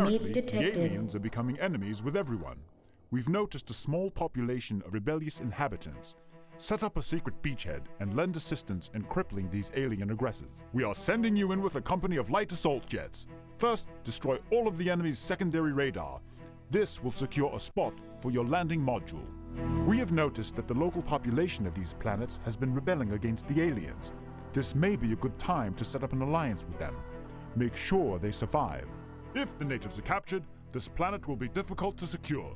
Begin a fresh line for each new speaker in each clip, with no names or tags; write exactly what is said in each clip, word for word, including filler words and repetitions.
Enemy
Apparently,
detected.
the aliens are becoming enemies with everyone. We've noticed a small population of rebellious inhabitants. Set up a secret beachhead and lend assistance in crippling these alien aggressors. We are sending you in with a company of light assault jets. First, destroy all of the enemy's secondary radar. This will secure a spot for your landing module. We have noticed that the local population of these planets has been rebelling against the aliens. This may be a good time to set up an alliance with them. Make sure they survive. If the natives are captured, this planet will be difficult to secure.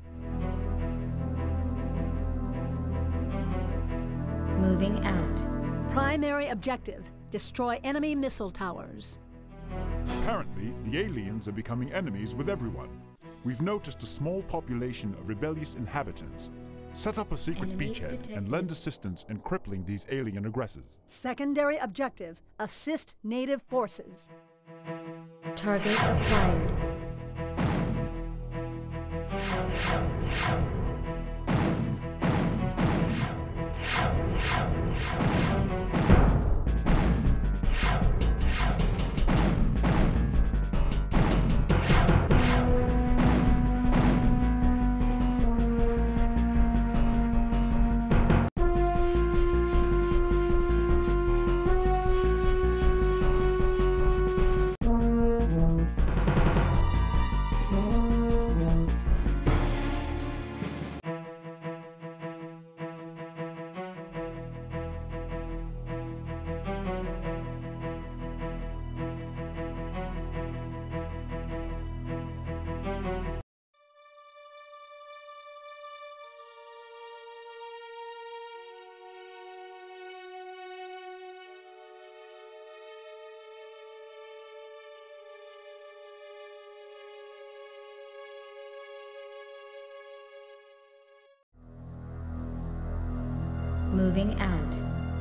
Moving out.
Primary objective: destroy enemy missile towers.
Apparently, the aliens are becoming enemies with everyone. We've noticed a small population of rebellious inhabitants. Set up a secret
Enemy
beachhead
detected.
and lend assistance in crippling these alien aggressors.
Secondary objective: assist native forces.
Target acquired. Moving out.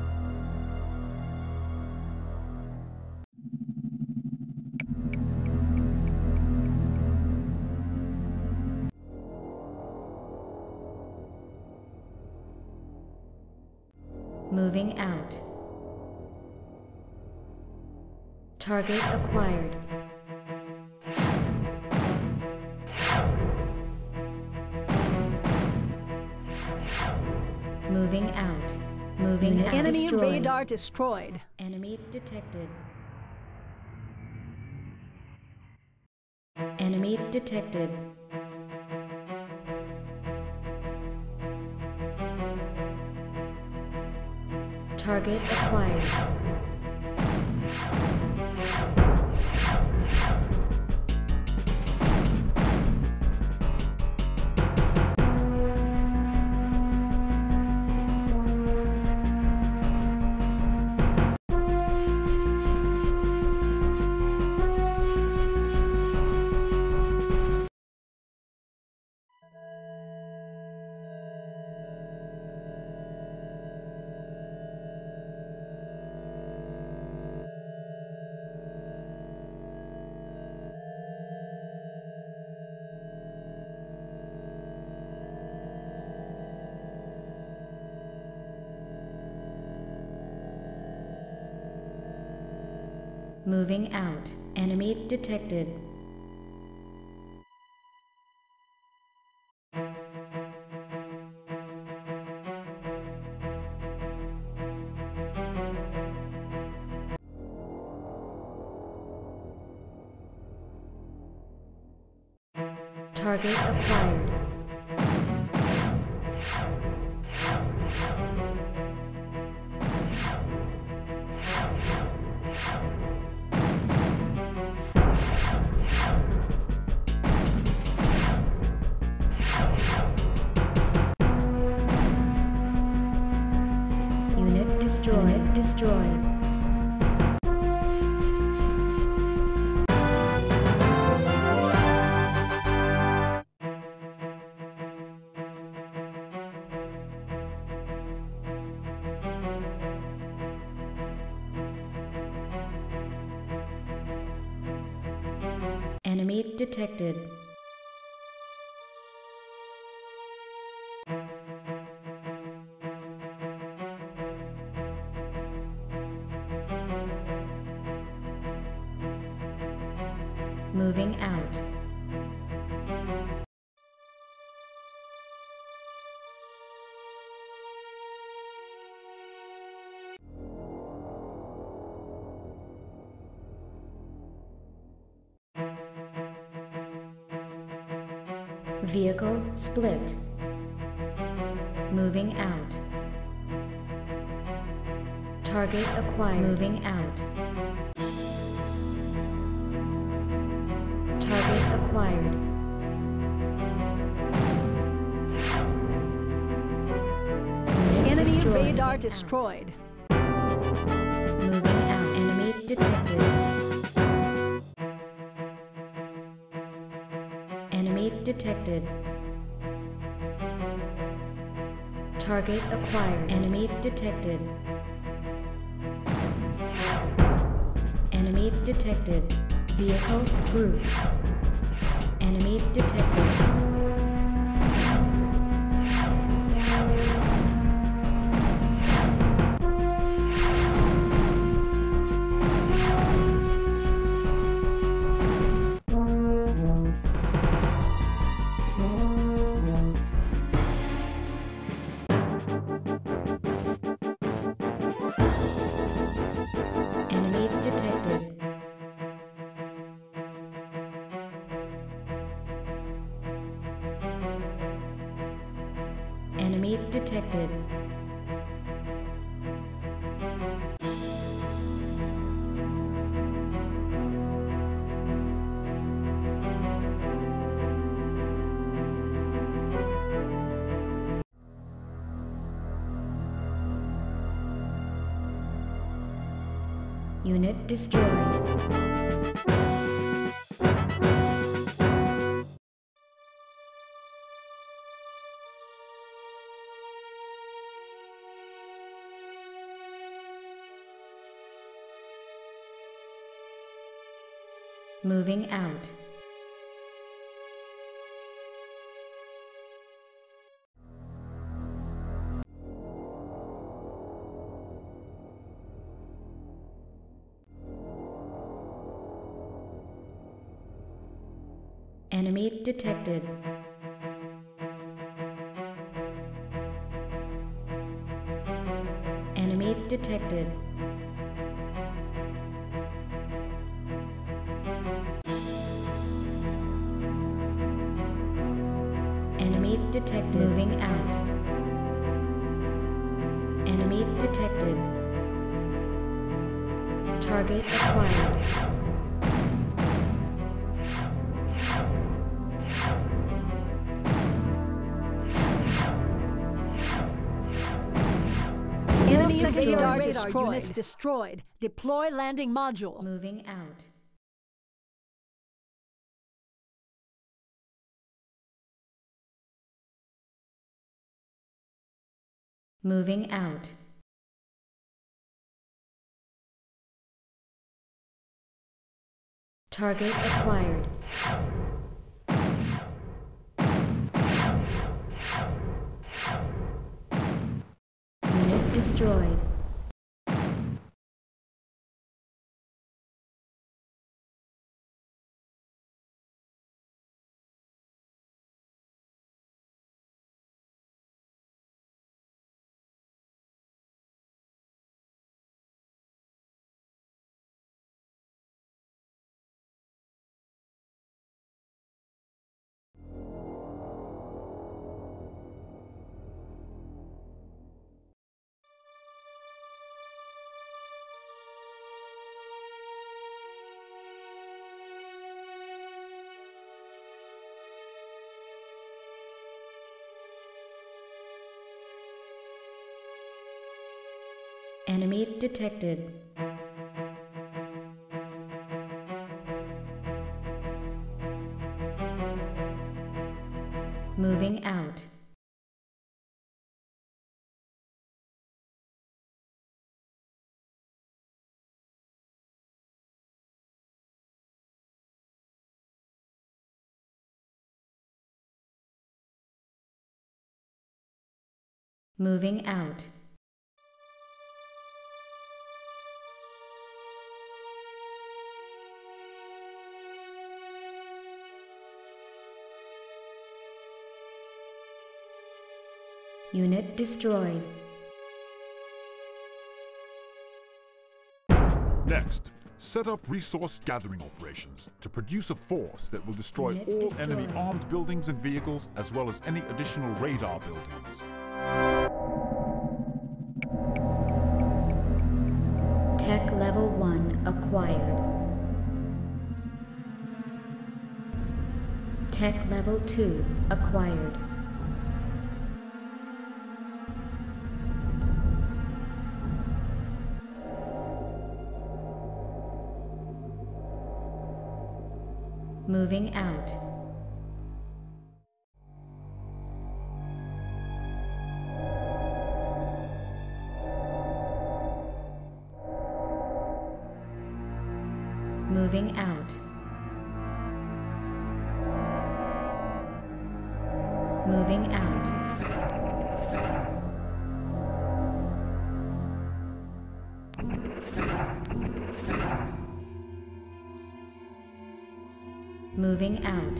Moving out. Target acquired. Moving out. Moving out.
Enemy
Destroyed.
radar destroyed.
Enemy detected. Enemy detected. Target acquired. Moving out. Enemy detected. Target acquired. Unit destroyed. Unit destroyed. Enemy detected. Moving out. Vehicle split. Moving out. Target acquired. Moving out. Target acquired.
Enemy
destroyed.
radar destroyed.
Moving out. Enemy detected. Enemy detected. Target acquired. Enemy detected. Enemy detected. Vehicle group. Enemy detected. Enemy detected. Enemy detected. Unit destroyed. Moving out. Enemy detected. Enemy detected. Enemy detected. Moving out. Enemy detected. Target acquired.
Enemy
destroyed.
radar
Radar
destroyed.
units
Units destroyed. Deploy landing module.
Moving out. Moving out. Target acquired. Unit destroyed. Enemy detected. Moving out. Moving out. Unit destroyed.
Next, Set up resource gathering operations to produce a force that will destroy
Unit
all
destroyed.
enemy armed buildings and vehicles, as well as any additional radar buildings.
Tech level one acquired. Tech level two acquired. Moving out. Moving out. Moving out. Moving out.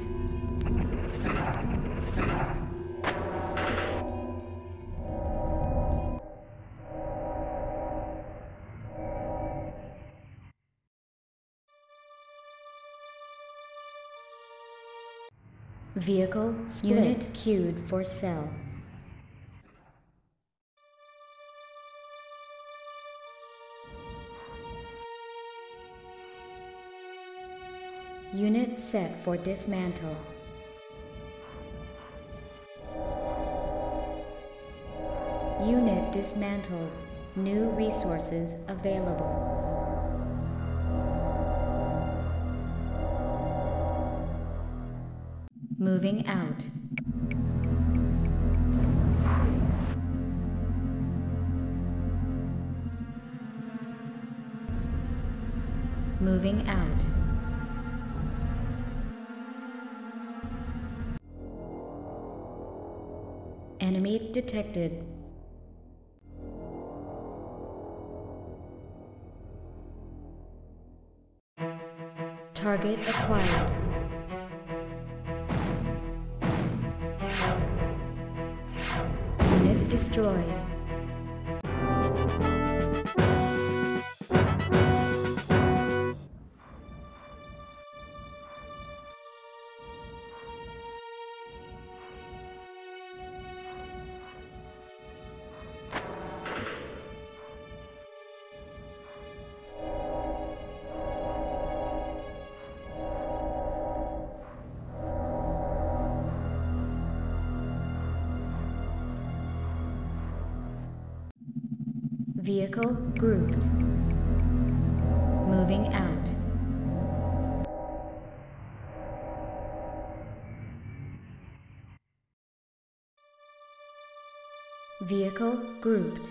Vehicle split. Unit queued for sale. Unit set for dismantle. Unit dismantled. New resources available. Moving out. Moving out. Enemy detected. Target acquired. Unit destroyed. Vehicle grouped. Moving out. Vehicle grouped.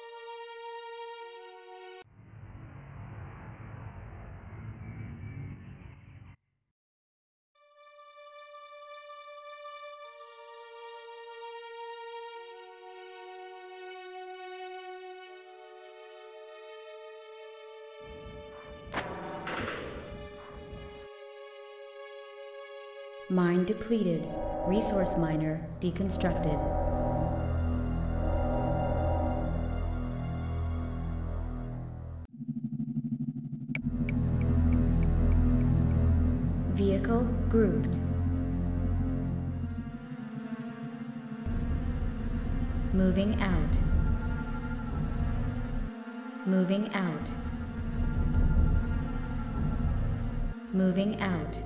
Mine depleted. Resource miner deconstructed. Vehicle grouped. Moving out. Moving out. Moving out.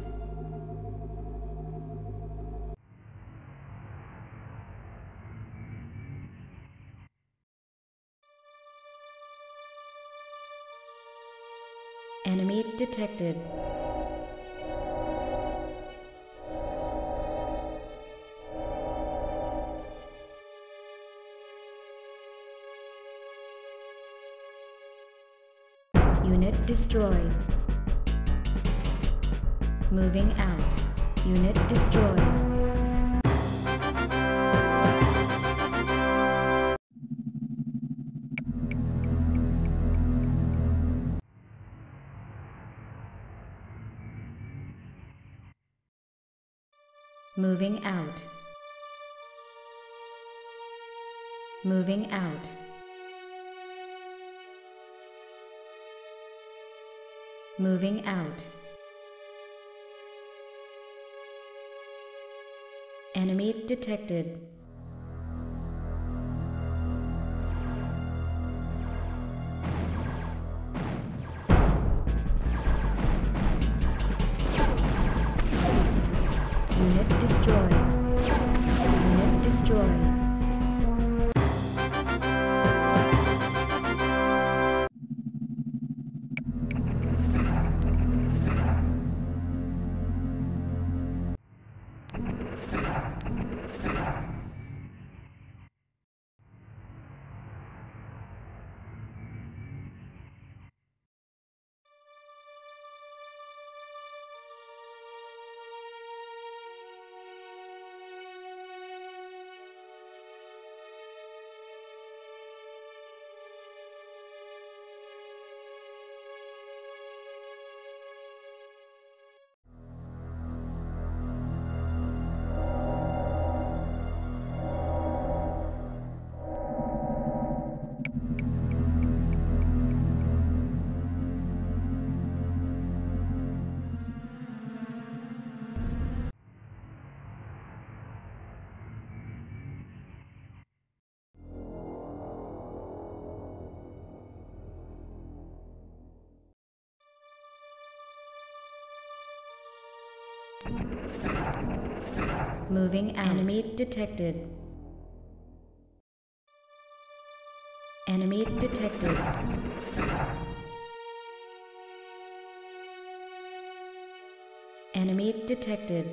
Enemy detected. Unit destroyed. Moving out. Unit destroyed. Moving out. Moving out. Moving out. Enemy detected. Unit destroyed. Unit destroyed. Moving out. Enemy detected. Enemy detected. Enemy detected.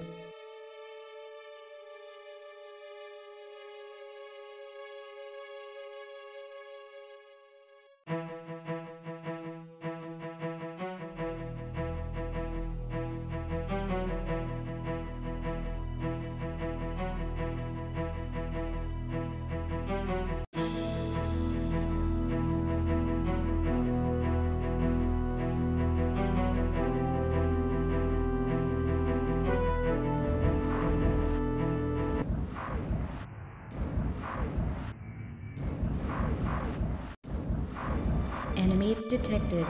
Enemy detected.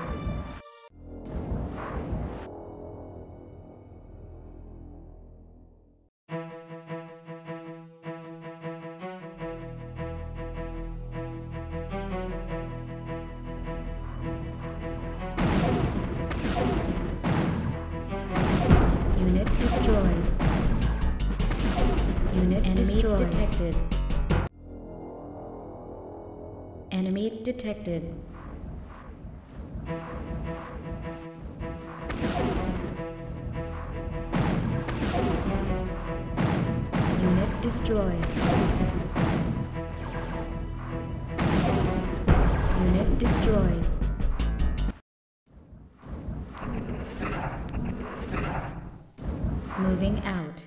Unit destroyed. Unit enemy destroyed. Detected. Enemy detected. Unit destroyed. Unit destroyed. Moving out.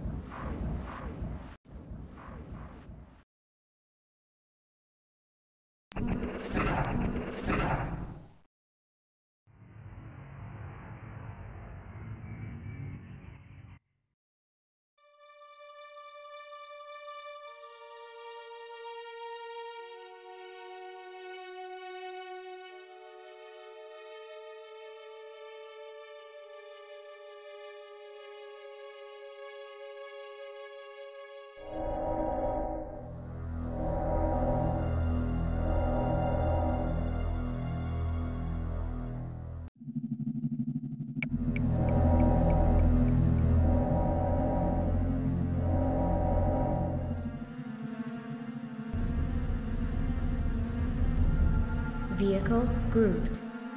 Vehicle grouped.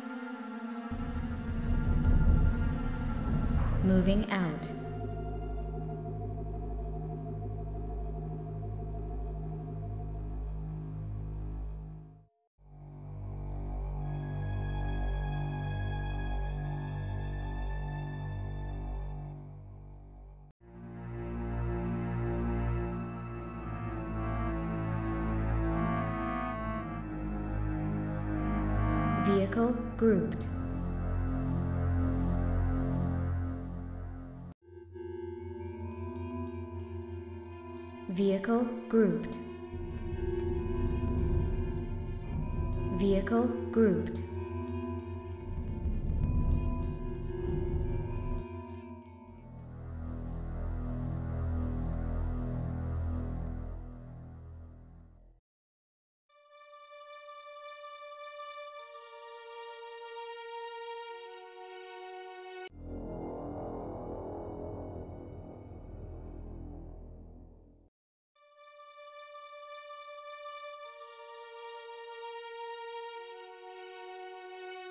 Moving out. Vehicle grouped. Vehicle grouped. Vehicle grouped.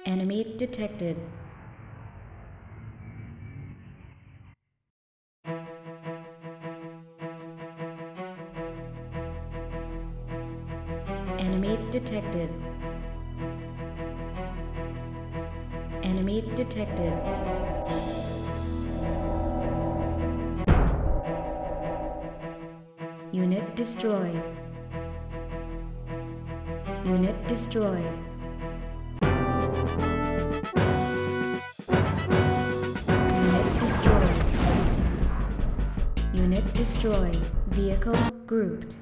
Enemy detected. Enemy detected. Enemy detected. Unit destroyed. Unit destroyed. Unit destroyed. Unit destroyed. Vehicle grouped.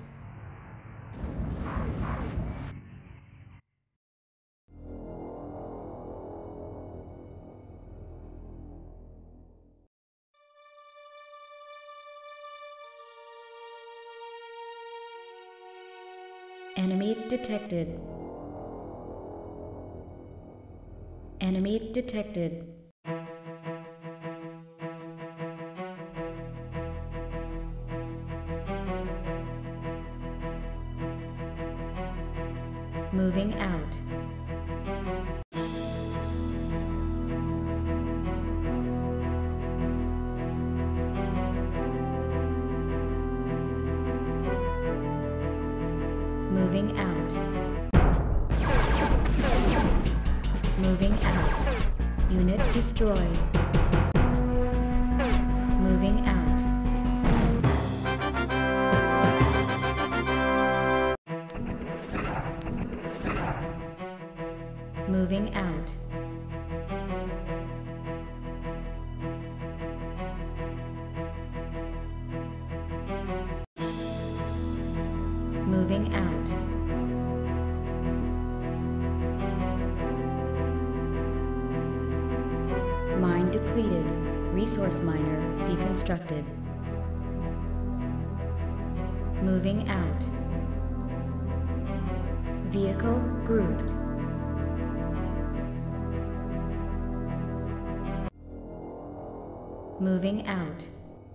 Enemy detected. Enemy detected. Moving out. Moving out. Moving out. Unit destroyed. Moving out. Moving out. Moving out. Mine depleted. Resource miner deconstructed. Moving out. Vehicle grouped. Moving out.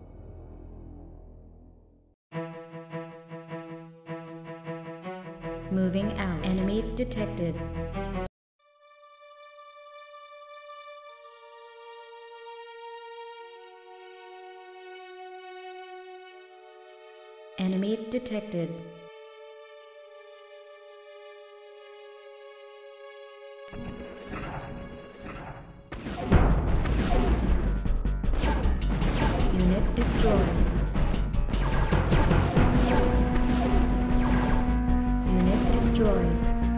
Moving out. Enemy detected. Enemy detected. Unit destroyed. Unit destroyed.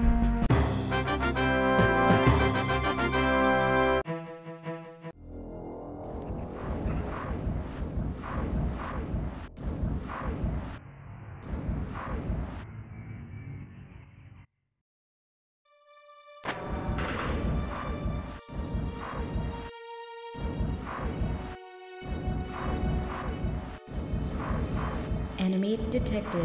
Enemy detected.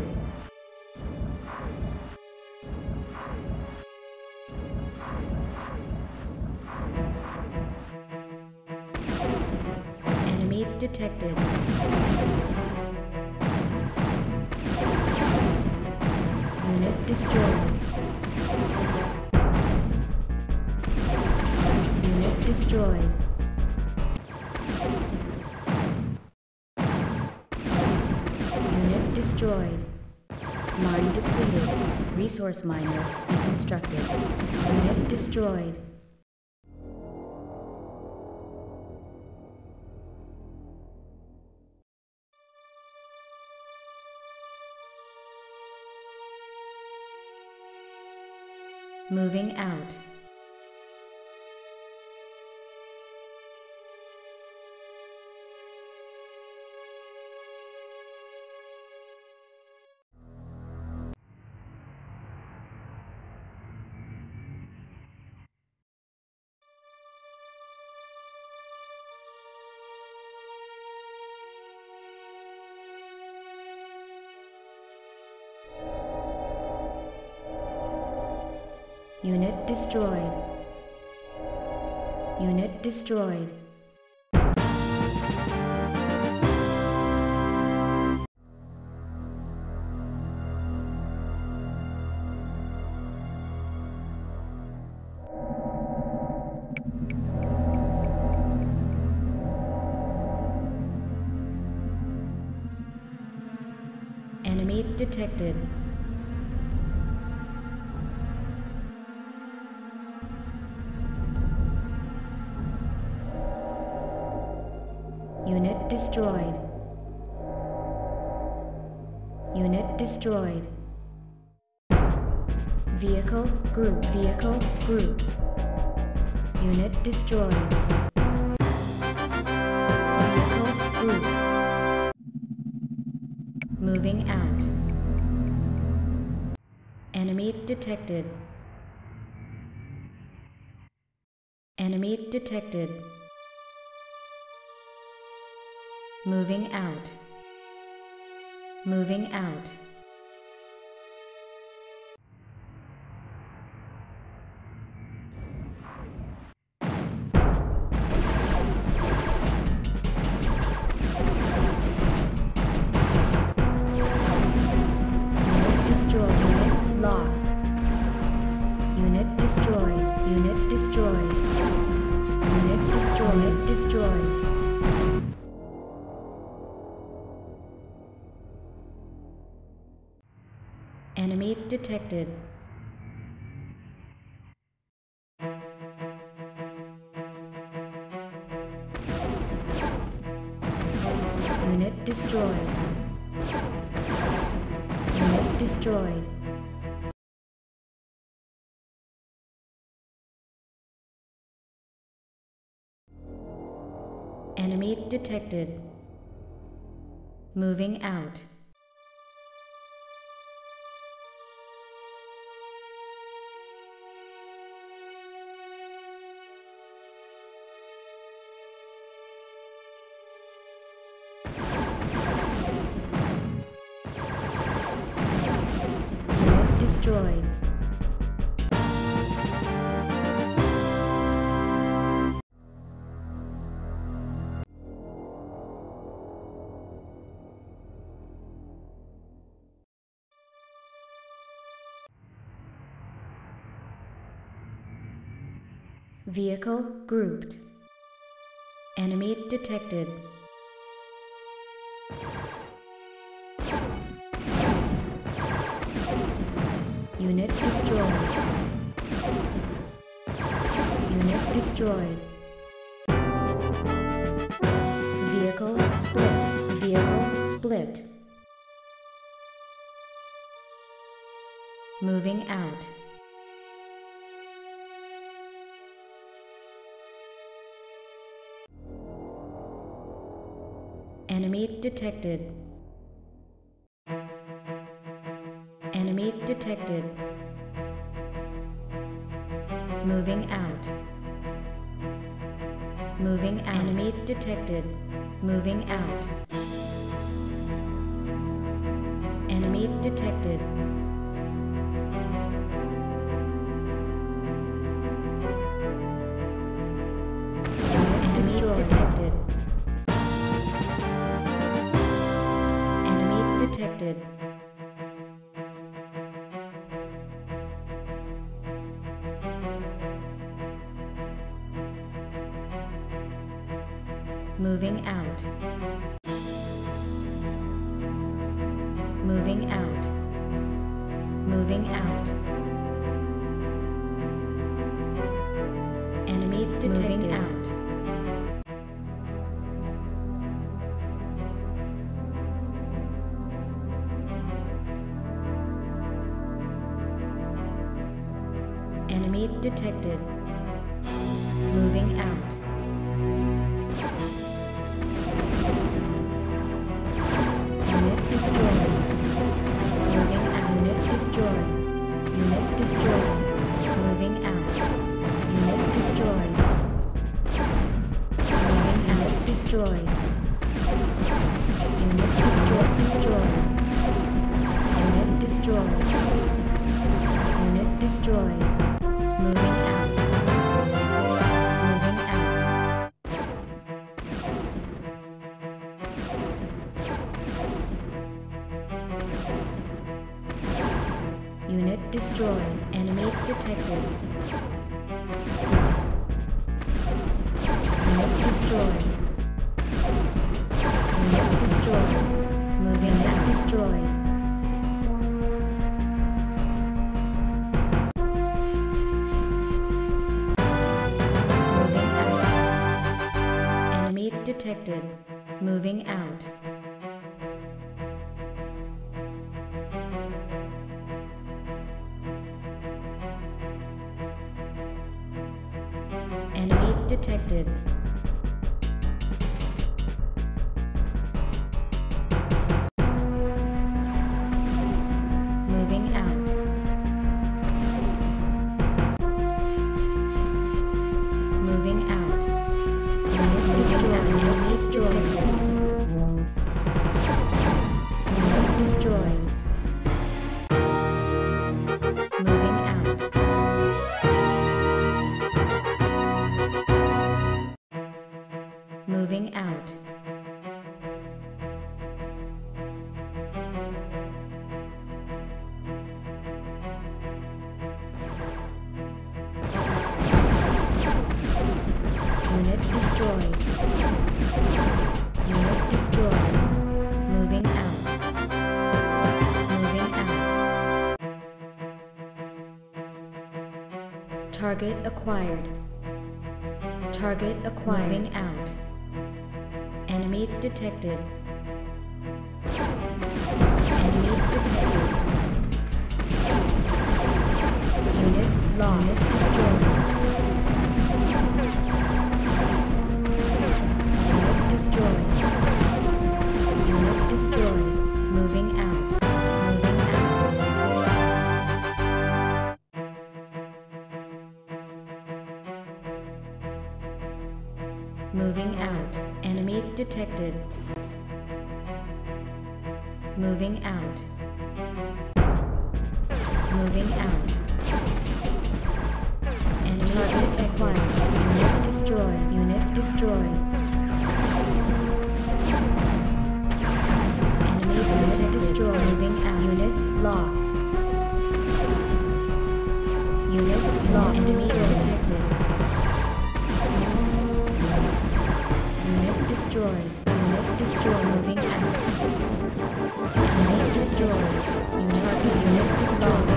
Enemy detected. Unit destroyed. Unit destroyed. Destroyed. Mine depleted. Resource miner deconstructed. Unit destroyed. Moving out. Unit destroyed. Unit destroyed. Enemy detected. Unit destroyed. Unit destroyed. Vehicle group. Vehicle grouped. Unit destroyed. Vehicle grouped. Moving out. Enemy detected. Enemy detected. Moving out. Moving out. Unit destroyed. Unit lost. Unit destroyed. Unit destroyed. Unit destroyed. Unit destroyed. Enemy detected. Unit destroyed. Unit destroyed. Enemy detected. Moving out. Unit destroyed. Vehicle grouped. Enemy detected. Unit destroyed. Unit destroyed. Vehicle split. Vehicle split. Moving out. Enemy detected. Enemy detected. Moving out. Moving out. Enemy detected. Moving out. Enemy detected. Enemy detected. Enemy detected. Moving out. Moving out. Moving out. Enemy detected. Moving out. Enemy detected. Moving out. Unit destroyed. Moving out. Unit destroyed. Unit destroyed. Moving out. Unit destroyed. Moving out. Unit destroyed. Unit destroyed. Destroyed. Unit destroyed. Unit destroyed. Moving out. Moving out. Unit destroyed. Enemy detected. Unit destroyed. Unit destroyed. Moving out. Destroyed. detected. Moving out. Enemy detected. Moving out. Moving out. Unit destroyed. Unit destroyed. Unit destroyed. Moving out. Moving out. Unit destroyed. Unit destroyed. Moving out. Moving out. Target acquired. Target acquired. Moving out. Enemy detected. Enemy detected. Unit lost. Unit destroyed. Unit destroyed. Unit destroyed. Moving out. Moving out. Moving out. Enemy detected. Moving out. Moving out. Enemy detected. Unit destroyed. Unit destroyed. Enemy detected. Destroyed. Moving out. Unit lost. Unit lost. Enemy detected. Unit destroyed. Unit destroyed. Moving out. Unit destroyed. Unit destroyed. Unit destroyed.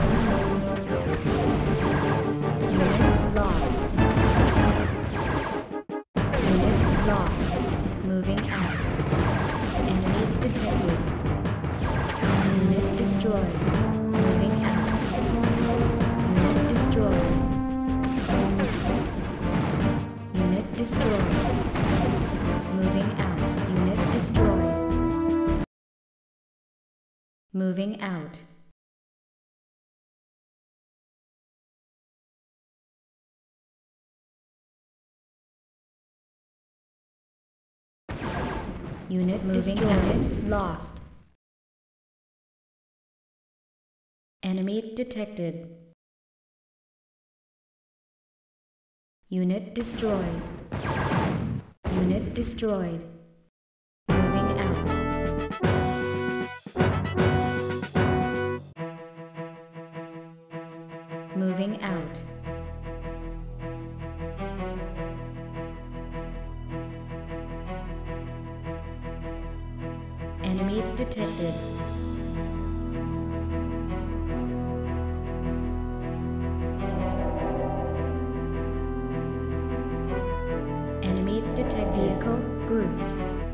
Unit lost. Unit lost. Moving out. Enemy detected. Unit destroyed. Moving out. Unit destroyed. Unit destroyed. Moving out. Unit destroyed. Moving out. Unit moving out. Lost. Enemy detected. Unit destroyed. Unit destroyed. Moving out. Moving out. Enemy detected. Enemy detect vehicle grouped.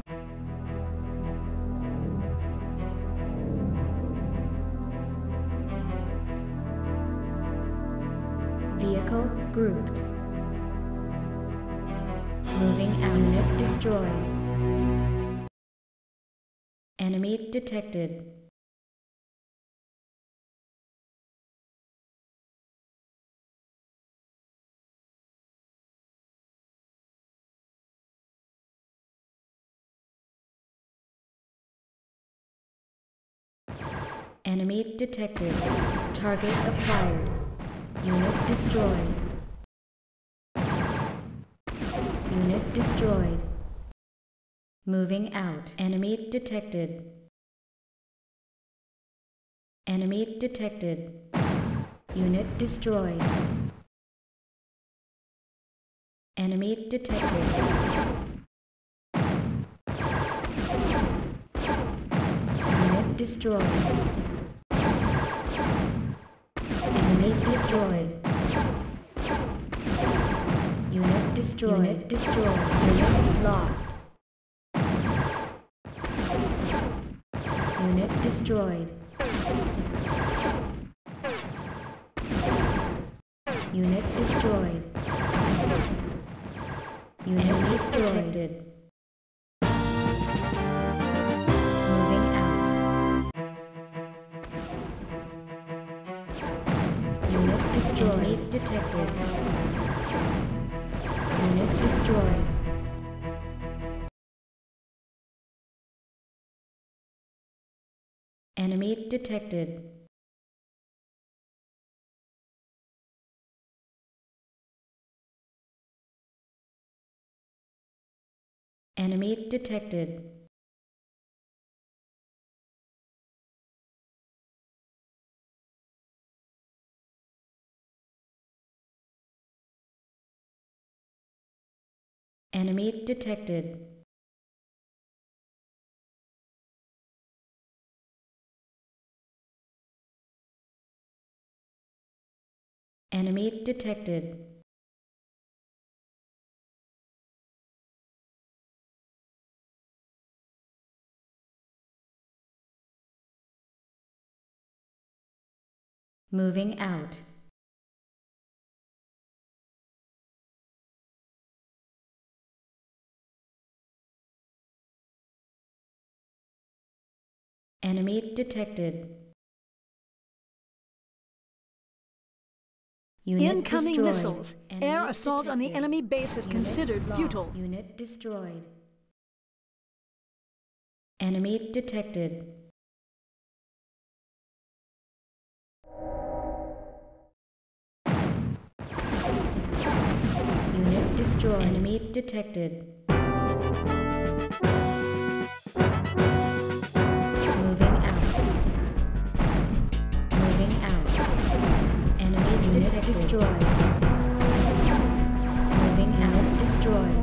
Vehicle grouped. Moving out. Unit destroyed. Enemy detected. Enemy detected. Target acquired. Unit destroyed. Unit destroyed. Moving out. Enemy detected. Enemy detected. Unit destroyed. Enemy detected. Unit destroyed. Enemy destroyed. Unit destroyed. Unit destroyed. Unit lost. Unit destroyed. Unit destroyed. Unit destroyed. Moving out. Unit destroyed. Enemy detected. Unit destroyed. Enemy detected. Enemy detected. Enemy detected. Enemy detected. Moving out. Enemy detected. Unit
Incoming
destroyed.
missiles.
Enemy
Air assault on the
detected.
enemy base is
Unit
considered
lost.
futile.
Unit destroyed. Enemy detected. Unit destroyed. Enemy detected. Moving out. Moving out. Enemy unit detected. Destroyed. Moving out. Destroyed.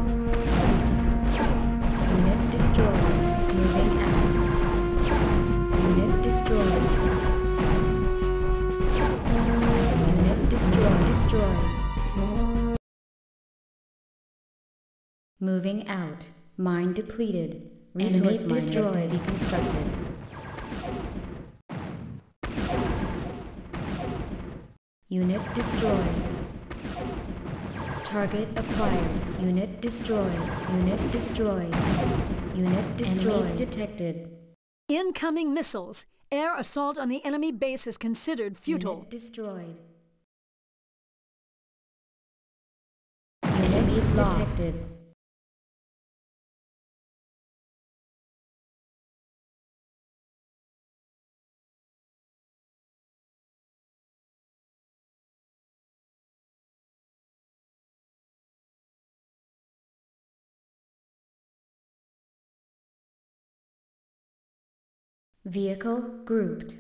Unit destroyed. Moving out. Unit destroyed. Unit destroyed. Destroyed. Moving out. Mine depleted. Resource miner destroyed. Deconstructed. Unit destroyed. Target acquired. Unit destroyed. Unit destroyed. Unit destroyed. Enemy detected.
Incoming missiles. Air assault on the enemy base is considered futile.
Unit destroyed. Enemy detected. Vehicle grouped.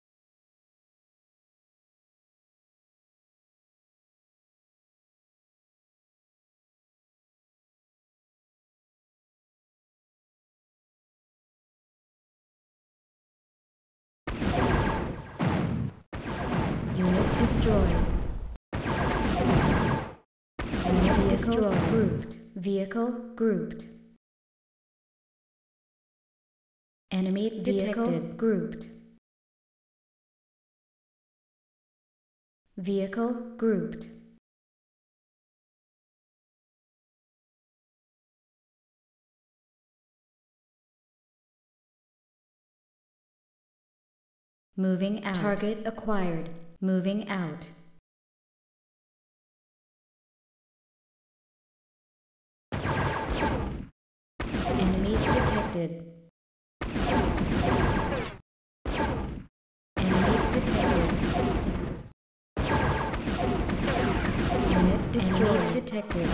Unit destroyed. Unit destroyed. Grouped. Vehicle grouped. Enemy detected. Grouped. Vehicle grouped. Moving out. Target acquired. Moving out. Enemy detected. Enemy detected. Unit destroyed. Detected.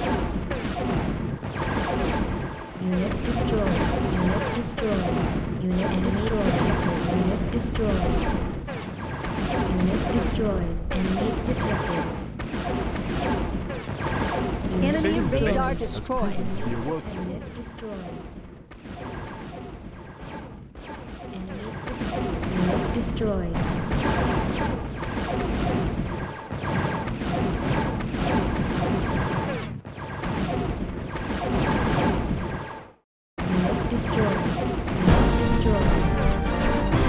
Unit destroyed. Unit destroyed. Unit destroyed. Unit destroyed. Unit destroyed. Enemy detected.
Enemy
Satan
radar
defense has
destroyed.
proven to be a work.
Unit destroyed. Enemy detected. Unit destroyed. Unit destroyed. Unit destroyed.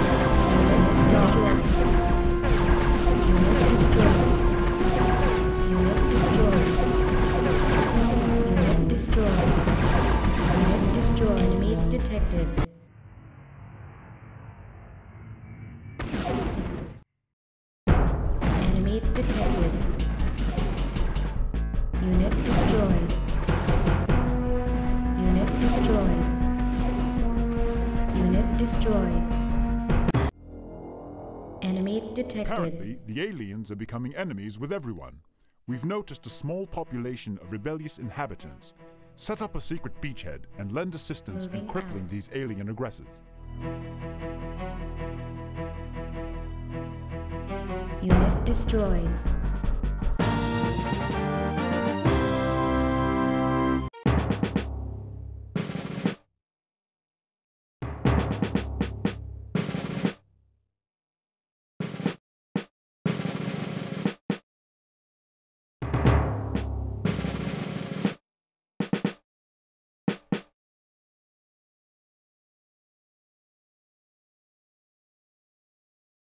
detected. Unit destroyed. Unit destroyed. Unit destroyed. Enemy detected.
Apparently, the aliens are becoming enemies with everyone. We've noticed a small population of rebellious inhabitants. Set up a secret beachhead and lend assistance
Moving
in crippling
out.
these alien aggressors.
Unit destroyed.